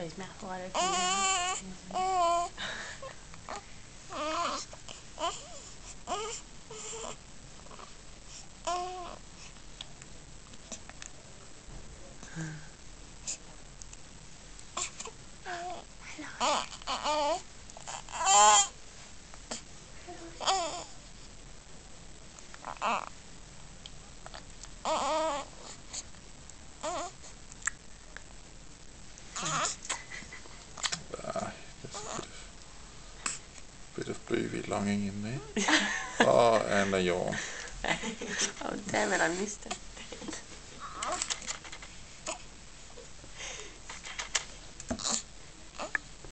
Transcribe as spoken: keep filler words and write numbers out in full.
his mouth wide open. Ah, there's a bit of, bit of baby longing in there. Oh, and a yawn. Oh damn it, I missed it.